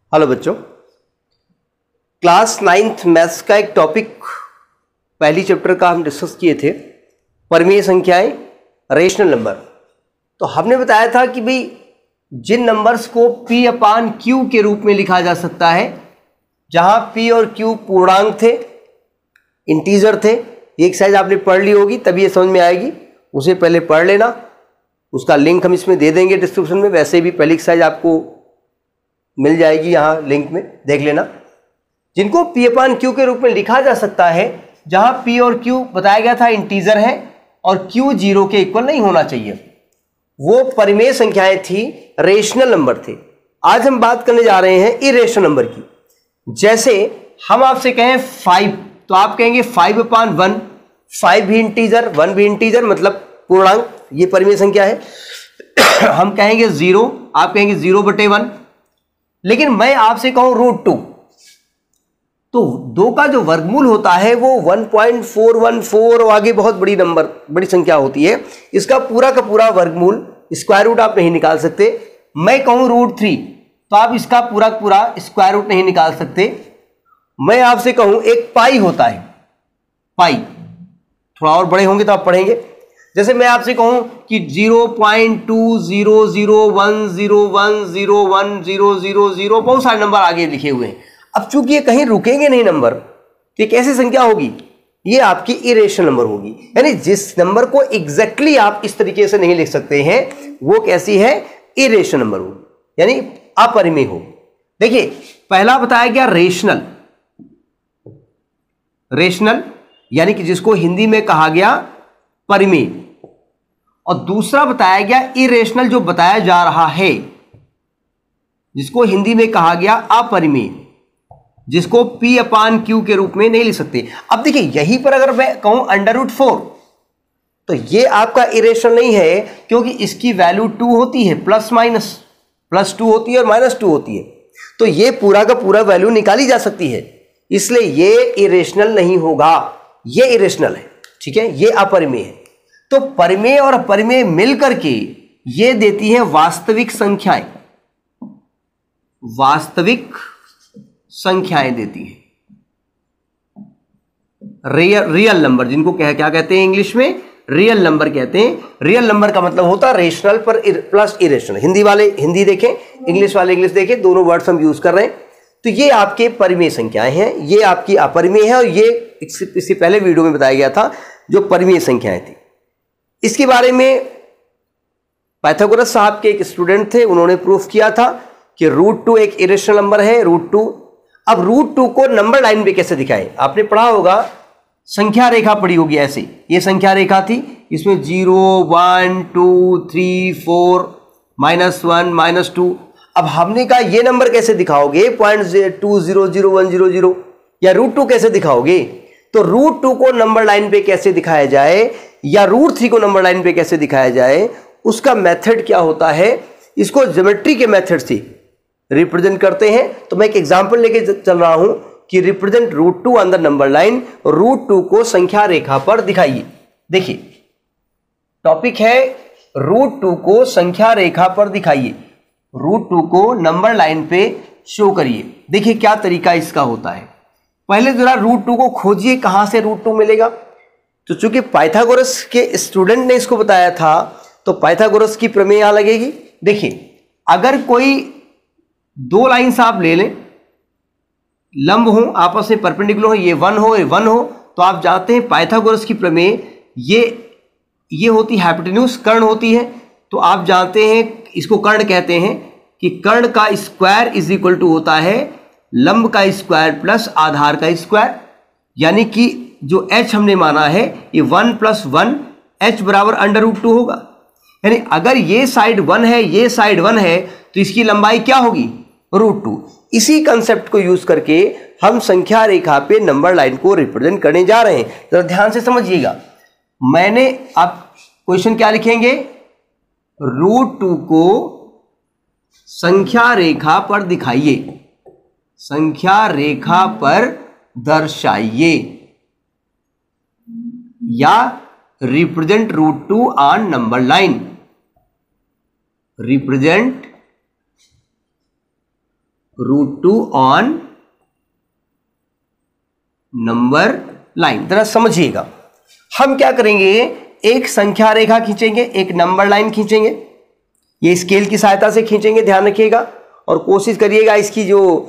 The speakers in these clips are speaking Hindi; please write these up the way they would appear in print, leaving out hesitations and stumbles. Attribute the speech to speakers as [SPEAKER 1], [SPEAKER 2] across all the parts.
[SPEAKER 1] हेलो बच्चों, क्लास 9th मैथ्स का एक टॉपिक पहली चैप्टर का हम डिस्कस किए थे, परिमेय संख्याएं, रेशनल नंबर। तो हमने बताया था कि भाई जिन नंबर्स को P अपान Q के रूप में लिखा जा सकता है, जहां P और Q पूर्णांक थे, इंटीजर थे। एक एक्सरसाइज आपने पढ़ ली होगी तभी ये समझ में आएगी, उसे पहले पढ़ लेना। उसका लिंक हम इसमें दे देंगे डिस्क्रिप्शन में, वैसे भी पहली एक्सरसाइज आपको मिल जाएगी यहाँ लिंक में, देख लेना। जिनको P अपान Q के रूप में लिखा जा सकता है, जहां P और Q बताया गया था इंटीजर है और Q 0 के इक्वल नहीं होना चाहिए, वो परिमेय संख्याएं थी, रेशनल नंबर थे। आज हम बात करने जा रहे हैं इरेशनल नंबर की। जैसे हम आपसे कहें 5, तो आप कहेंगे 5 अपान 1, 5 भी इंटीजर 1 भी इंटीजर, मतलब पूर्णांक, ये परिमेय संख्या है। हम कहेंगे 0, आप कहेंगे 0/1। लेकिन मैं आपसे कहूं √2, तो 2 का जो वर्गमूल होता है वो 1.414 और आगे बहुत बड़ी संख्या होती है। इसका पूरा का पूरा वर्गमूल स्क्वायर रूट आप नहीं निकाल सकते। मैं कहूं √3, तो आप इसका पूरा पूरा स्क्वायर रूट नहीं निकाल सकते। मैं आपसे कहूं एक पाई होता है, पाई, थोड़ा और बड़े होंगे तो आप पढ़ेंगे। जैसे मैं आपसे कहूं कि 0.20010010000 बहुत सारे नंबर आगे लिखे हुए हैं। अब चूंकि ये कहीं रुकेंगे नहीं नंबर, तो ये कैसी संख्या होगी? ये आपकी इरेशनल नंबर होगी। यानी जिस नंबर को एग्जैक्टली आप इस तरीके से नहीं लिख सकते हैं, वो कैसी है? इरेशनल नंबर होगी, यानी अपरिमेय हो। देखिए, पहला बताया गया रेशनल, रेशनल यानी कि जिसको हिंदी में कहा गया परिमेय, और दूसरा बताया गया इरेशनल, जो बताया जा रहा है, जिसको हिंदी में कहा गया अपरिमेय, जिसको P अपान Q के रूप में नहीं लिख सकते। अब देखिए, यहीं पर अगर मैं कहूं √4, तो ये आपका इरेशनल नहीं है, क्योंकि इसकी वैल्यू 2 होती है, प्लस +2 होती है और -2 होती है। तो ये पूरा का पूरा वैल्यू निकाली जा सकती है, इसलिए ये इरेशनल नहीं होगा, ये इरेशनल है। ठीक है, ये अपरिमेय है। तो परिमेय और अपरिमेय मिलकर के ये देती है वास्तविक संख्याएं, वास्तविक संख्याएं देती है, रियल नंबर, जिनको क्या कहते हैं इंग्लिश में? रियल नंबर कहते हैं। रियल नंबर का मतलब होता है रेशनल पर प्लस इरेशनल। हिंदी वाले हिंदी देखें, इंग्लिश वाले इंग्लिश देखें, दोनों वर्ड्स हम यूज कर रहे हैं। तो ये आपके परिमेय संख्याएं हैं, ये आपकी अपरिमेय है, और ये इससे पहले वीडियो में बताया गया था जो परिमेय संख्याएं थी। इसके बारे में पाइथागोरस साहब के एक स्टूडेंट थे, उन्होंने प्रूफ किया था कि √2 एक इरेशनल नंबर है, √2। अब √2 को नंबर लाइन पे कैसे दिखाएं? आपने पढ़ा होगा, संख्या रेखा पढ़ी होगी ऐसे, ये संख्या रेखा थी, इसमें 0 1 2 3 4 -1 -2। अब हमने कहा ये नंबर कैसे दिखाओगे? 0.200100 या √2 कैसे दिखाओगे? तो √2 को नंबर लाइन पे कैसे दिखाया जाए, या √3 को नंबर लाइन पे कैसे दिखाया जाए, उसका मेथड क्या होता है? इसको ज्योमेट्री के मेथड से रिप्रेजेंट करते हैं। तो मैं एक एग्जांपल लेके चल रहा हूं कि represent √2 on the number line, √2 को संख्या रेखा पर दिखाइए। देखिए, टॉपिक है √2 को संख्या रेखा पर दिखाइए, √2 को नंबर लाइन पे शो करिए। देखिए क्या तरीका इसका होता है। पहले जरा √2 को खोजिए, कहां से √2 मिलेगा? तो चूंकि पाइथागोरस के स्टूडेंट ने इसको बताया था, तो पाइथागोरस की प्रमेय यहां लगेगी। देखिए, अगर कोई 2 लाइन्स आप ले लें, लंब हो, आपस में परपेंडिकुलर हो, ये 1 हो, ये 1 हो, तो आप जानते हैं पाइथागोरस की प्रमेय ये होती है हाइपोटेन्यूज, कर्ण होती है। तो आप जानते हैं, इसको कर्ण कहते हैं, कि कर्ण का स्क्वायर इज इक्वल टू होता है लंब का स्क्वायर प्लस आधार का स्क्वायर। यानी कि जो h हमने माना है, ये 1 + 1 h बराबर √2 होगा। यानी अगर ये साइड 1 है, ये साइड 1 है, तो इसकी लंबाई क्या होगी? √2। इसी कंसेप्ट को यूज करके हम संख्या रेखा पे नंबर लाइन को रिप्रेजेंट करने जा रहे हैं। जरा ध्यान से समझिएगा। मैंने, आप क्वेश्चन क्या लिखेंगे? √2 को संख्या रेखा पर दिखाइए, संख्या रेखा पर दर्शाइए, या represent √2 on number line, represent √2 on number line. जरा समझिएगा, हम क्या करेंगे, एक संख्या रेखा खींचेंगे, एक नंबर लाइन खींचेंगे, ये स्केल की सहायता से खींचेंगे, ध्यान रखिएगा, और कोशिश करिएगा इसकी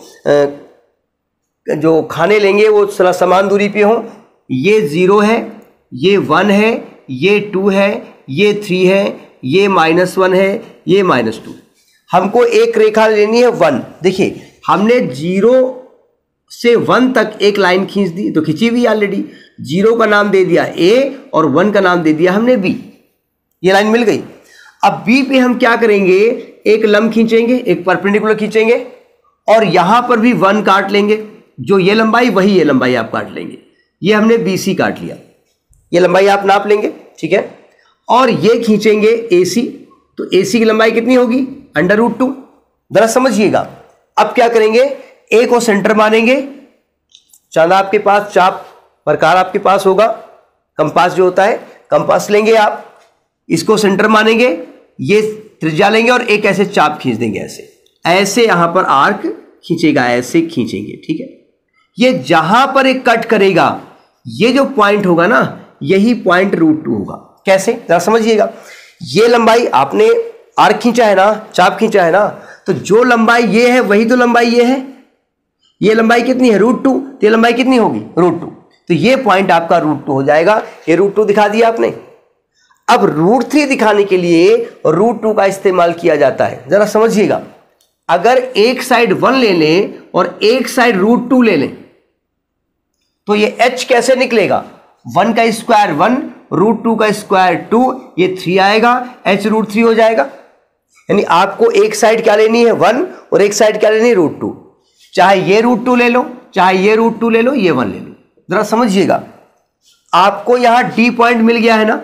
[SPEAKER 1] जो खाने लेंगे वो समान दूरी पे हो। ये 0 है, ये 1 है, ये 2 है, ये 3 है, ये -1 है, ये -2। हमको एक रेखा लेनी है 1। देखिए हमने 0 से 1 तक एक लाइन खींच दी, तो खींची हुई ऑलरेडी। 0 का नाम दे दिया A और 1 का नाम दे दिया हमने B, ये लाइन मिल गई। अब B पे हम क्या करेंगे, एक लंब खींचेंगे, एक परपेंडिकुलर खींचेंगे, और यहां पर भी 1 काट लेंगे। जो ये लंबाई वही ये लंबाई आप काट लेंगे। ये हमने BC काट लिया, ये लंबाई आप नाप लेंगे, ठीक है। और ये खींचेंगे AC, तो AC की लंबाई कितनी होगी, √2। जरा समझिएगा, अब क्या करेंगे, A को सेंटर मानेंगे, चांदा आपके पास, चाप प्रकार आपके पास होगा, कंपास जो होता है, कंपास लेंगे आप, इसको सेंटर मानेंगे, ये त्रिज्या लेंगे और एक ऐसे चाप खींच देंगे, ऐसे यहां पर आर्क खींचेगा, ऐसे खींचेंगे, ठीक है। ये जहां पर एक कट करेगा, ये जो पॉइंट होगा ना, यही पॉइंट √2 होगा। कैसे, जरा समझिएगा। ये लंबाई आपने आर्क खींचा है ना, चाप खींचा है ना, तो जो लंबाई ये है वही तो लंबाई ये है। ये लंबाई कितनी है, √2, तो ये लंबाई कितनी होगी, √2, तो ये पॉइंट आपका √2 हो जाएगा। ये √2 दिखा दिया आपने। अब √3 दिखाने के लिए √2 का इस्तेमाल किया जाता है। जरा समझिएगा, अगर एक साइड 1 ले लें और एक साइड √2 ले लें, तो ये h कैसे निकलेगा, 1 का स्क्वायर 1, √2 का स्क्वायर 2, ये 3 आएगा, h √3 हो जाएगा। यानी आपको एक साइड क्या लेनी है, 1, और एक साइड क्या लेनी है, √2। चाहे ये √2 ले लो, चाहे ये √2 ले लो, ये 1 ले लो। जरा समझिएगा, आपको यहां D पॉइंट मिल गया है ना,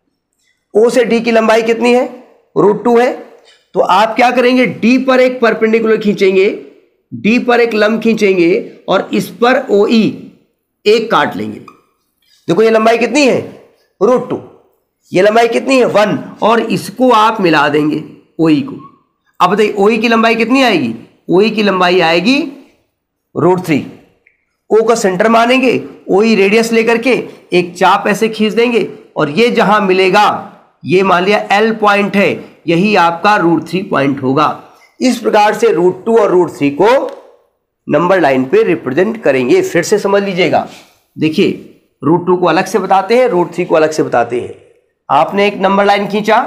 [SPEAKER 1] O से D की लंबाई कितनी है, √2 है। तो आप क्या करेंगे, D पर एक परपेंडिकुलर खींचेंगे, D पर एक लंब खींचेंगे, और इस पर OE एक काट लेंगे। देखो ये लंबाई कितनी है, √2, ये लंबाई कितनी है, 1, और इसको आप मिला देंगे OE को। अब बताइए OE की लंबाई कितनी आएगी, OE की लंबाई आएगी √3। O का सेंटर मानेंगे, OE रेडियस लेकर के एक चाप ऐसे खींच देंगे, और ये जहां मिलेगा ये मान लिया L पॉइंट है, यही आपका √3 पॉइंट होगा। इस प्रकार से √2 और √3 को नंबर लाइन पे रिप्रेजेंट करेंगे। फिर से समझ लीजिएगा, देखिए √2 को अलग से बताते हैं, √3 को अलग से बताते हैं। आपने एक नंबर लाइन खींचा,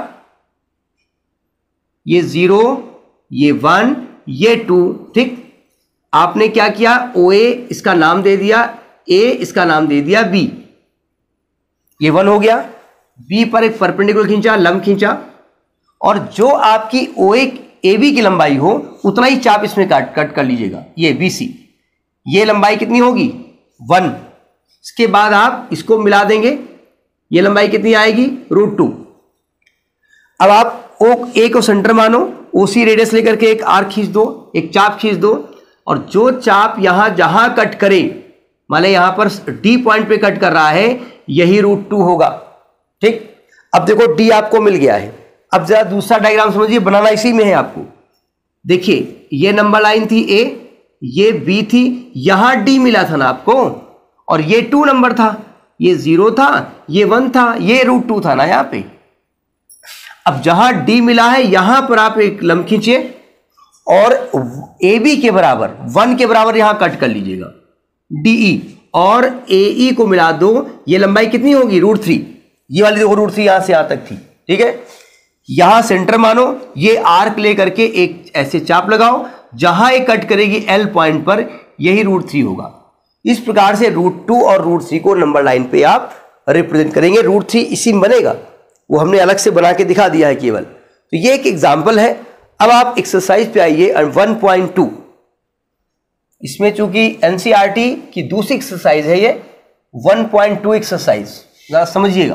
[SPEAKER 1] ये 0, ये 1, ये 2, ठीक। आपने क्या किया, OA इसका नाम दे दिया, A इसका नाम दे दिया B, ये 1 हो गया। B पर एक परपेंडिकुलर खींचा, लंब खींचा, और जो आपकी OA AB की लंबाई हो उतना ही चाप इसमें कट कर लीजिएगा। ये BC, ये लंबाई कितनी होगी, 1। इसके बाद आप इसको मिला देंगे, ये लंबाई कितनी आएगी, √2। अब आप A को सेंटर मानो, OC रेडियस लेकर के एक आर्क खींच दो, एक चाप खींच दो, और जो चाप यहां जहां कट करे, मान लीजिए यहां पर D पॉइंट पे कट कर रहा है, यही √2 होगा, ठीक। अब देखो D आपको मिल गया है। अब जरा दूसरा डायग्राम समझिए, बनाना इसी में है आपको। देखिए ये नंबर लाइन थी A, ये B थी, यहां D मिला था ना आपको, और ये 2 नंबर था, ये 0 था, ये 1 था, ये √2 था ना यहां पे। अब जहां D मिला है यहां पर आप एक लंब खींचिए, और AB के बराबर 1 के बराबर यहां कट कर लीजिएगा, DE, और AE को मिला दो। ये लंबाई कितनी होगी, √3। ये वाली देखो √3 यहां से यहां तक थी, ठीक है। यहां सेंटर मानो, ये आर्क लेकर के एक ऐसे चाप लगाओ, जहां एक कट करेगी L पॉइंट पर, यही √3 होगा। इस प्रकार से √2 और √3 को नंबर लाइन पे आप रिप्रेजेंट करेंगे। √3 इसी में बनेगा, वो हमने अलग से बना के दिखा दिया है केवल। तो ये एक एग्जाम्पल है। अब आप एक्सरसाइज पे आइए 1.2। इसमें चूंकि एनसीईआरटी की दूसरी एक्सरसाइज है, ये 1.2 एक्सरसाइज, जरा समझिएगा।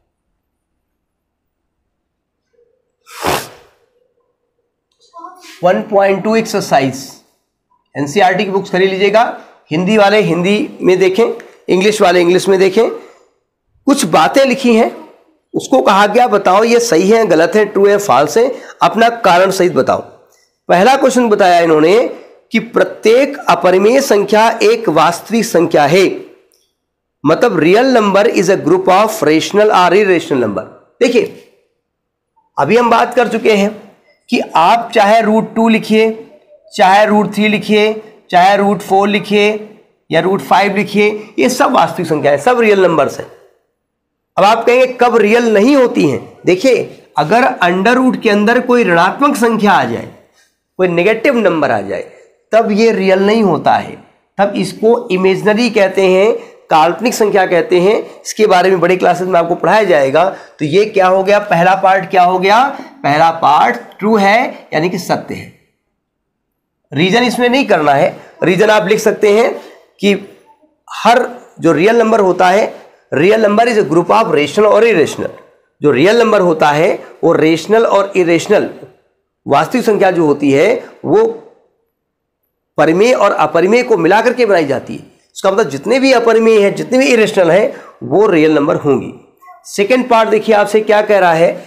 [SPEAKER 1] (1.2) एक्सरसाइज, एनसीईआरटी की बुक्स खरीद लीजिएगा। हिंदी वाले हिंदी में देखें, इंग्लिश वाले इंग्लिश में देखें। कुछ बातें लिखी हैं, उसको कहा गया बताओ ये सही है, गलत है, ट्रू है, फॉल्स है, अपना कारण सहित बताओ। पहला क्वेश्चन बताया इन्होंने, कि प्रत्येक अपरिमेय संख्या एक वास्तविक संख्या है, मतलब real number is a group of rational और इरेशनल नंबर। देखिए अभी हम बात कर चुके हैं कि आप चाहे √2 लिखिए, चाहे √3 लिखिए, चाहे √4 लिखिए या √5 लिखिए, ये सब वास्तविक संख्या है, सब रियल नंबर्स है। अब आप कहेंगे कब रियल नहीं होती हैं? देखिए अगर अंडर रूट के अंदर कोई ऋणात्मक संख्या आ जाए, कोई नेगेटिव नंबर आ जाए, तब ये रियल नहीं होता है, तब इसको इमेजिनरी कहते हैं, काल्पनिक संख्या कहते हैं। इसके बारे में बड़े क्लासेस में आपको पढ़ाया जाएगा। तो ये क्या हो गया, पहला पार्ट क्या हो गया, पहला पार्ट ट्रू है यानी कि सत्य है। रीजन इसमें नहीं करना है, रीजन आप लिख सकते हैं कि हर जो रियल नंबर होता है, real number is a group of rational और इरेशनल। जो रियल नंबर होता है वो रेशनल और इरेशनल, वास्तविक संख्या जो होती है वो परिमेय और अपरिमेय को मिलाकर के बनाई जाती है। इसका मतलब जितने भी अपरिमेय है, जितने भी इरेशनल है, वो रियल नंबर होंगी। सेकेंड पार्ट देखिए आपसे क्या कह रहा है।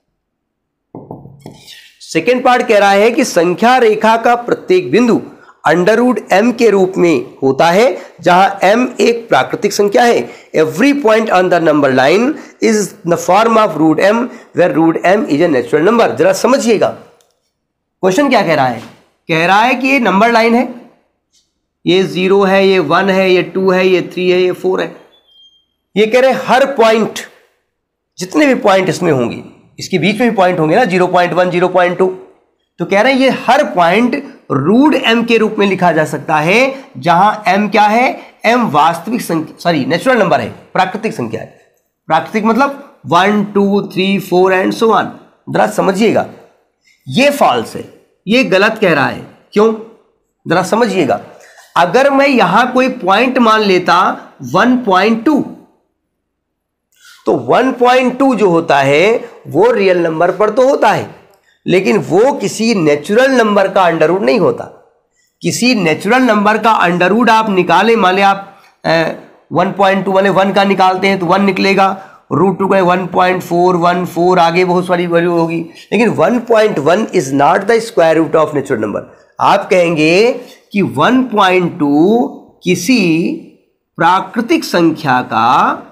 [SPEAKER 1] सेकेंड पार्ट कह रहा है कि संख्या रेखा का प्रत्येक बिंदु √m के रूप में होता है, जहां m एक प्राकृतिक संख्या है। Every point on the number line is the form of √m where √m is a natural number. जरा समझिएगा क्वेश्चन क्या कह रहा है। कह रहा है कि ये नंबर लाइन है, ये 0 है, ये 1 है, ये 2 है, ये 3 है, ये 4 है। ये कह रहे हैं हर पॉइंट, जितने भी पॉइंट इसमें होंगे, इसके बीच में भी पॉइंट होंगे ना, 0.1 0.2, तो कह रहे हैं ये हर पॉइंट √m के रूप में लिखा जा सकता है, जहां m क्या है, m वास्तविक संख्या, नेचुरल नंबर है, प्राकृतिक संख्या है। प्राकृतिक मतलब 1 2 3 4 एंड सो ऑन। जरा समझिएगा ये फॉल्स है, ये गलत कह रहा है। क्यों, जरा समझिएगा। अगर मैं यहां कोई पॉइंट मान लेता 1.2, तो 1.2 जो होता है वो रियल नंबर पर तो होता है, लेकिन वो किसी नेचुरल नंबर का अंडर रूट नहीं होता। किसी नेचुरल नंबर का अंडर रूट आप निकालें, मान लें आप 1.2 माने 1 का निकालते हैं तो 1 निकलेगा, √2 का 1.414, आगे बहुत सारी वैल्यू होगी, लेकिन 1.1 is not the square root of natural number. आप कहेंगे कि 1.2 किसी प्राकृतिक संख्या का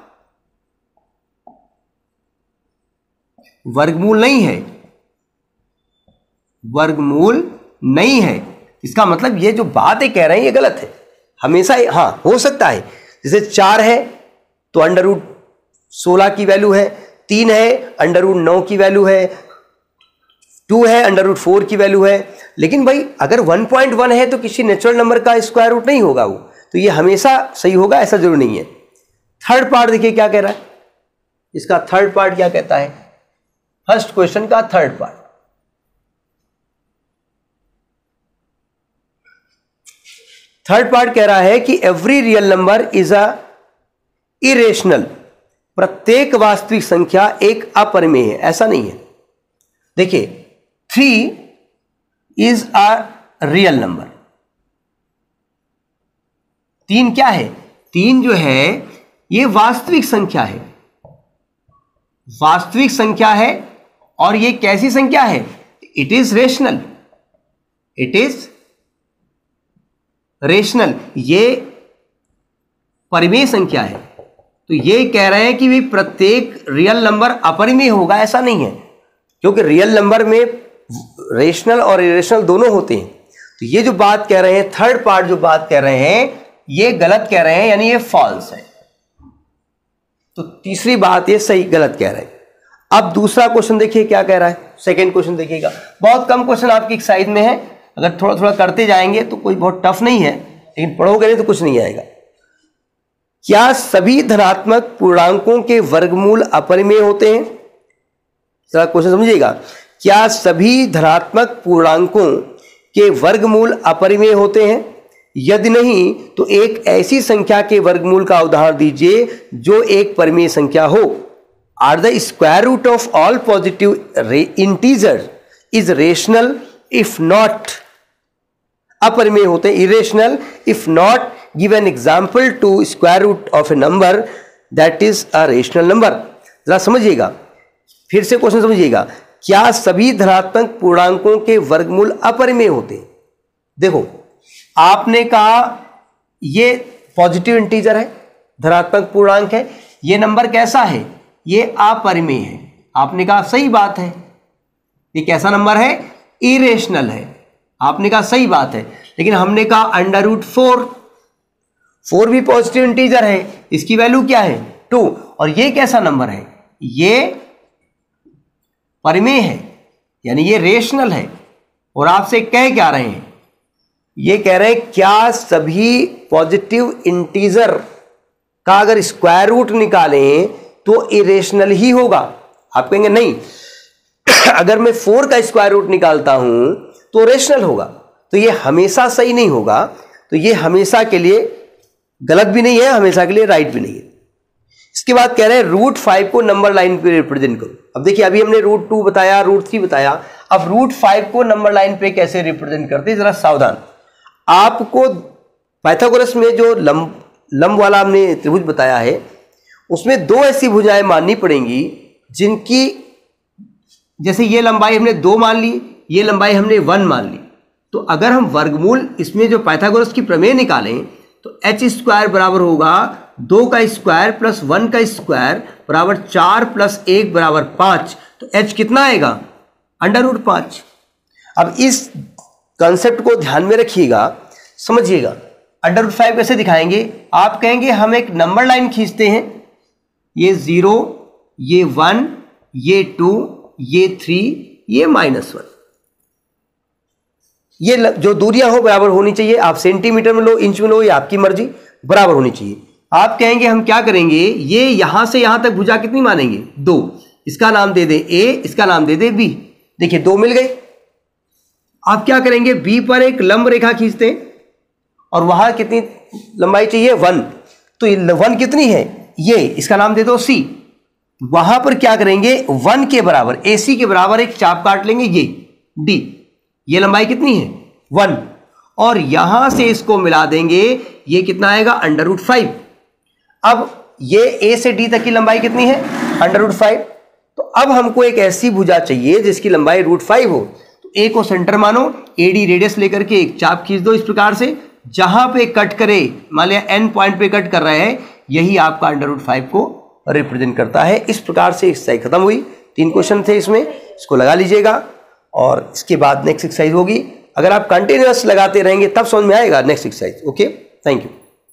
[SPEAKER 1] वर्गमूल नहीं है, वर्गमूल नहीं है। इसका मतलब ये जो बातें कह रहे हैं ये गलत है। हमेशा हाँ हो सकता है, जैसे 4 है तो √16 की वैल्यू है, 3 है √9 की वैल्यू है, 2 है √4 की वैल्यू है। लेकिन भाई अगर 1.1 है तो किसी नेचुरल नंबर का स्क्वायर रूट नहीं होगा वो, तो ये हमेशा सही होगा ऐसा जरूर नहीं है। थर्ड पार्ट देखिए क्या कह रहा है, इसका थर्ड पार्ट क्या कहता है, फर्स्ट क्वेश्चन का थर्ड पार्ट। थर्ड पार्ट कह रहा है कि every real number is a irrational, प्रत्येक वास्तविक संख्या एक अपरिमेय है। ऐसा नहीं है। देखिए 3 इज अ रियल नंबर। 3 क्या है, 3 जो है ये वास्तविक संख्या है, वास्तविक संख्या है। और ये कैसी संख्या है, it is rational, it is rational, ये परिमेय संख्या है। तो ये कह रहे हैं कि भी प्रत्येक रियल नंबर अपरिमेय होगा, ऐसा नहीं है, क्योंकि रियल नंबर में रेशनल और इरेशनल दोनों होते हैं। तो ये जो बात कह रहे हैं, थर्ड पार्ट जो बात कह रहे हैं, ये गलत कह रहे हैं, यानी ये फॉल्स है। तो तीसरी बात ये सही गलत कह रहे हैं। अब दूसरा क्वेश्चन देखिए क्या कह रहा है। सेकंड क्वेश्चन देखिएगा, बहुत कम क्वेश्चन आपकी साइड में है, अगर थोड़ा थोड़ा करते जाएंगे तो कोई बहुत टफ नहीं है, लेकिन पढ़ोगे नहीं तो कुछ नहीं आएगा। क्या सभी धनात्मक पूर्णांकों के वर्गमूल अपरिमेय होते हैं? जरा क्वेश्चन समझिएगा। क्या सभी धनात्मक पूर्णांकों के वर्गमूल अपरिमेय होते हैं? यदि नहीं तो एक ऐसी संख्या के वर्गमूल का उदाहरण दीजिए जो एक परिमेय संख्या हो। Are the square root of all positive integer is rational if not, अपरिमेय होते हैं, irrational if not give an example to square root of a number that is a rational number. जरा समझिएगा, फिर से क्वेश्चन समझिएगा। क्या सभी धनात्मक पूर्णांकों के वर्गमूल अपरिमेय होते हैं? देखो आपने कहा ये पॉजिटिव इंटीजर है, धनात्मक पूर्णांक है, ये नंबर कैसा है, ये अपरिमेय है। आपने कहा सही बात है, ये कैसा नंबर है, इरेशनल है। आपने कहा सही बात है, लेकिन हमने कहा √4, 4 भी पॉजिटिव इंटीजर है, इसकी वैल्यू क्या है 2, और ये कैसा नंबर है, ये परिमेय है, यानी ये रेशनल है। और आपसे कह क्या रहे हैं, ये कह रहे हैं क्या सभी पॉजिटिव इंटीजर का अगर स्क्वायर रूट निकालें तो इरेशनल ही होगा। आप कहेंगे नहीं, अगर मैं 4 का स्क्वायर रूट निकालता हूं तो रेशनल होगा। तो ये हमेशा सही नहीं होगा, तो ये हमेशा के लिए गलत भी नहीं है, हमेशा के लिए राइट भी नहीं है। इसके बाद कह रहे हैं √5 को नंबर लाइन पे रिप्रेजेंट करो। अब देखिए, अभी हमने √2 बताया, √3 बताया, अब √5 को नंबर लाइन पे कैसे रिप्रेजेंट करते हैं, जरा सावधान। आपको पाइथागोरस में जो लंब वाला हमने त्रिभुज बताया है, उसमें 2 ऐसी भुजाएं माननी पड़ेंगी जिनकी, जैसे ये लंबाई हमने 2 मान ली, ये लंबाई हमने 1 मान ली। तो अगर हम वर्गमूल इसमें जो पाइथागोरस की प्रमेय निकालें तो h² बराबर होगा 2 का स्क्वायर प्लस 1 का स्क्वायर बराबर 4 प्लस 1 बराबर 5। तो h कितना आएगा, √5। अब इस कंसेप्ट को ध्यान में रखिएगा, समझिएगा। √5 कैसे दिखाएंगे, आप कहेंगे हम एक नंबर लाइन खींचते हैं, ये 0, ये 1, ये 2, ये 3, ये -1। ये जो दूरियां हो बराबर होनी चाहिए। आप सेंटीमीटर में लो, इंच में लो, ये आपकी मर्जी, बराबर होनी चाहिए। आप कहेंगे हम क्या करेंगे, ये यहां से यहां तक भुजा कितनी मानेंगे, 2। इसका नाम दे दे A, इसका नाम दे दे B। देखिए 2 मिल गए। आप क्या करेंगे, B पर एक लंब रेखा खींचते हैं और वहां कितनी लंबाई चाहिए, 1। तो 1 कितनी है, ये, इसका नाम दे दो C। वहां पर क्या करेंगे, 1 के बराबर, AC के बराबर एक चाप काट लेंगे, ये D। ये लंबाई कितनी है, 1, और यहां से इसको मिला देंगे, ये कितना आएगा, √5। अब ये A से D तक की लंबाई कितनी है, √5। तो अब हमको एक ऐसी भुजा चाहिए जिसकी लंबाई √5 हो। तो A को सेंटर मानो, AD रेडियस लेकर के एक चाप खींच दो इस प्रकार से, जहां पे कट करे, मान लिया N पॉइंट पे कट कर रहा है, यही आपका √5 को रिप्रेजेंट करता है। इस प्रकार से एक्सरसाइज खत्म हुई। 3 क्वेश्चन थे इसमें, इसको लगा लीजिएगा और इसके बाद नेक्स्ट एक्सरसाइज होगी। अगर आप कंटिन्यूअस लगाते रहेंगे तब समझ में आएगा next exercise. Okay, thank you.